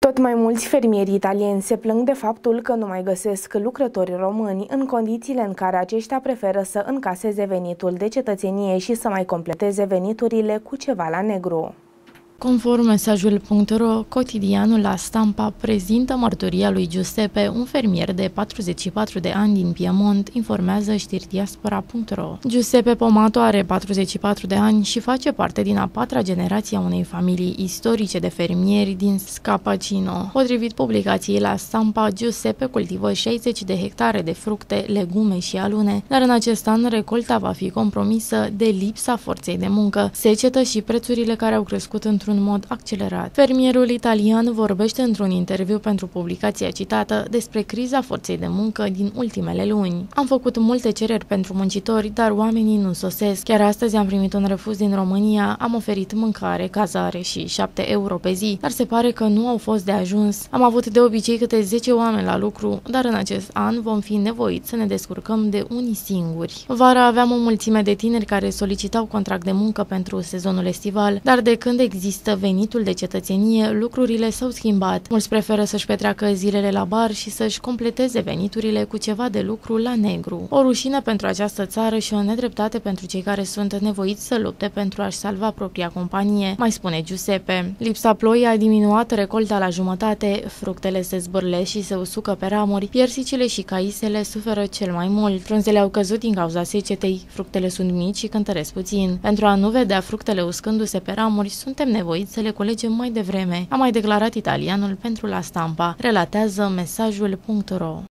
Tot mai mulți fermieri italieni se plâng de faptul că nu mai găsesc lucrători români în condițiile în care aceștia preferă să încaseze venitul de cetățenie și să mai completeze veniturile cu ceva la negru. Conform mesajul.ro, cotidianul La Stampa prezintă mărturia lui Giuseppe, un fermier de 44 de ani din Piemont, informează știridiaspora.ro. Giuseppe Pomato are 44 de ani și face parte din a patra generație a unei familii istorice de fermieri din Scapacino. Potrivit publicației La Stampa, Giuseppe cultivă 60 de hectare de fructe, legume și alune, dar în acest an recolta va fi compromisă de lipsa forței de muncă, secetă și prețurile care au crescut într-un mod accelerat. Fermierul italian vorbește într-un interviu pentru publicația citată despre criza forței de muncă din ultimele luni. Am făcut multe cereri pentru muncitori, dar oamenii nu sosesc. Chiar astăzi am primit un refuz din România, am oferit mâncare, cazare și 7 euro pe zi, dar se pare că nu au fost de ajuns. Am avut de obicei câte 10 oameni la lucru, dar în acest an vom fi nevoiți să ne descurcăm de unii singuri. Vara aveam o mulțime de tineri care solicitau contract de muncă pentru sezonul estival, dar de când există venitul de cetățenie, lucrurile s-au schimbat. Mulți preferă să-și petreacă zilele la bar și să-și completeze veniturile cu ceva de lucru la negru. O rușine pentru această țară și o nedreptate pentru cei care sunt nevoiți să lupte pentru a-și salva propria companie, mai spune Giuseppe. Lipsa ploii a diminuat recolta la jumătate, fructele se zbârlesc și se usucă pe ramuri, piersicile și caisele suferă cel mai mult. Frunzele au căzut din cauza secetei, fructele sunt mici și cântăresc puțin. Pentru a nu vedea fructele uscându-se pe ramuri, suntem nevoiți să le culegem mai devreme, a mai declarat italianul pentru La Stampa, relatează mesajul.ro.